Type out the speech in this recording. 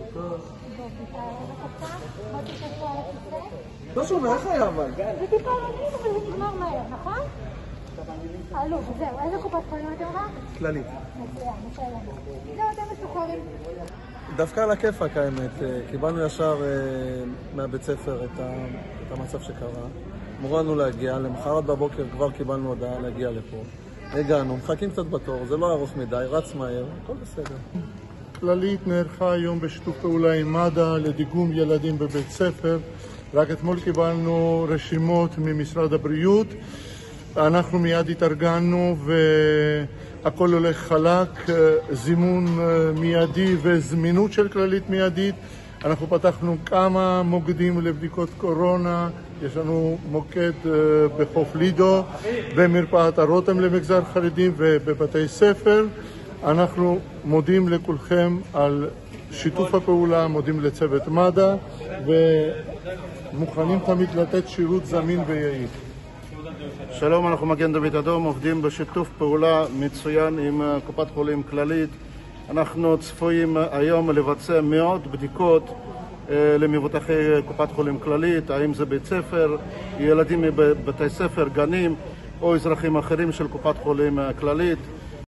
לא שומע, איך היה אבל? זה טיפה רגיל, אבל זה נגמר מהר, נכון? אלוף, זהו, איזה קופת חולים אתם רק? כללית. מצוין, בסדר. זהו, אתם משוחררים. דווקא על הכיפאק האמת, קיבלנו ישר מהבית ספר את המצב שקרה. אמרנו להגיע, למחרת בבוקר כבר קיבלנו הודעה להגיע לפה. הגענו, מחכים קצת בתור, זה לא ארוך מדי, רץ מהר, הכל בסדר. כללית נערכה היום בשיתוף פעולה עם מד"א לדיגום ילדים בבית ספר. רק אתמול קיבלנו רשימות ממשרד הבריאות. אנחנו מיד התארגנו והכל הולך חלק, זימון מיידי וזמינות של כללית מיידית. אנחנו פתחנו כמה מוקדים לבדיקות קורונה, יש לנו מוקד בחוף לידו, במרפאת הרותם למגזר חרדים ובבתי ספר. אנחנו מודים לכולכם על שיתוף הפעולה, מודים לצוות מד"א ומוכנים תמיד לתת שירות זמין ויעיל. שלום, אנחנו מגן דוד אדום, עובדים בשיתוף פעולה מצוין עם קופת חולים כללית. אנחנו צפויים היום לבצע מאות בדיקות למבוטחי קופת חולים כללית, האם זה בית ספר, ילדים מבתי ספר, גנים או אזרחים אחרים של קופת חולים כללית.